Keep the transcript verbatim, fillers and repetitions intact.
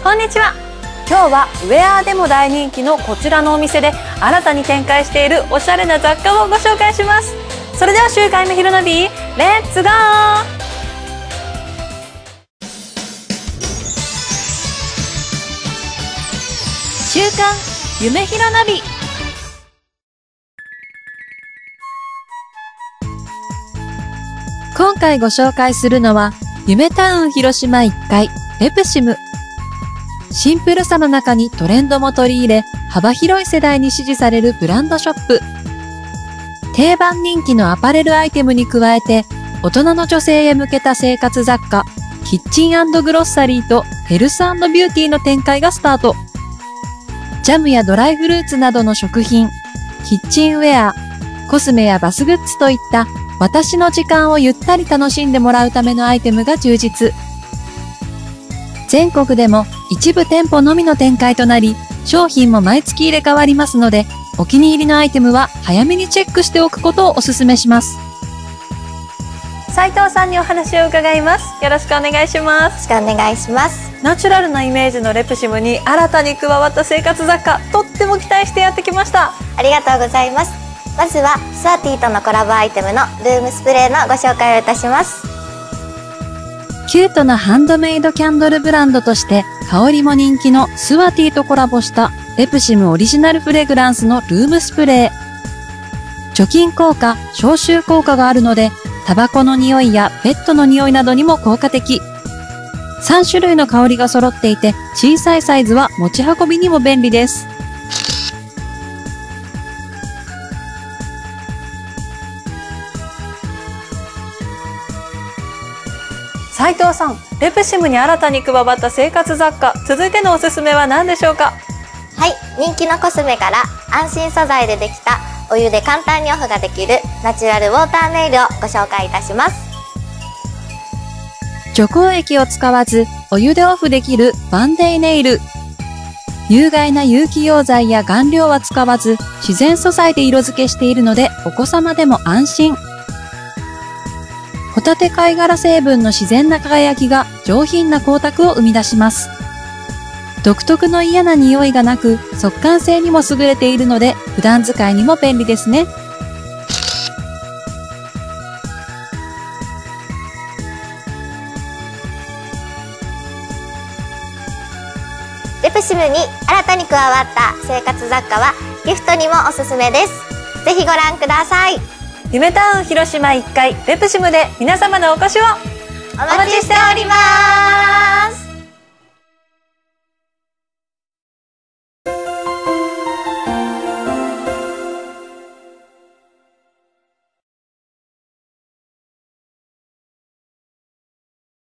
こんにちは。今日はウェアでも大人気のこちらのお店で新たに展開しているおしゃれな雑貨をご紹介します。それでは週刊夢ひろナビ、レッツゴー。週刊夢ひろナビ。 今回ご紹介するのは夢タウン広島いっかいレプシム。シンプルさの中にトレンドも取り入れ、幅広い世代に支持されるブランドショップ。定番人気のアパレルアイテムに加えて、大人の女性へ向けた生活雑貨、キッチン&グロッサリーとヘルス&ビューティーの展開がスタート。ジャムやドライフルーツなどの食品、キッチンウェア、コスメやバスグッズといった私の時間をゆったり楽しんでもらうためのアイテムが充実。全国でも一部店舗のみの展開となり、商品も毎月入れ替わりますので、お気に入りのアイテムは早めにチェックしておくことをお勧めします。 斉藤さんにお話を伺います。よろしくお願いします。 よろしくお願いします。 ナチュラルなイメージのレプシムに新たに加わった生活雑貨、とっても期待してやってきました。 ありがとうございます。まずはスワティとのコラボアイテムのルームスプレーのご紹介をいたします。 キュートなハンドメイドキャンドルブランドとして香りも人気のスワティとコラボしたレプシムオリジナルフレグランスのルームスプレー。除菌効果、消臭効果があるので、タバコの匂いやペットの匂いなどにも効果的。さん種類の香りが揃っていて、小さいサイズは持ち運びにも便利です。 斉藤さん、レプシムに新たに加わった生活雑貨、続いてのおすすめは何でしょうか？ はい、人気のコスメから安心素材でできたお湯で簡単にオフができるナチュラルウォーターネイルをご紹介いたします。 除光液を使わずお湯でオフできるバンデイネイル。有害な有機溶剤や顔料は使わず自然素材で色付けしているのでお子様でも安心。ホタテ貝殻成分の自然な輝きが上品な光沢を生み出します。独特の嫌な匂いがなく速乾性にも優れているので普段使いにも便利ですね。 レプシムに新たに加わった生活雑貨はギフトにもおすすめです。ぜひご覧ください。 夢タウン広島いっかいレプシムで皆様のお越しをお待ちしております。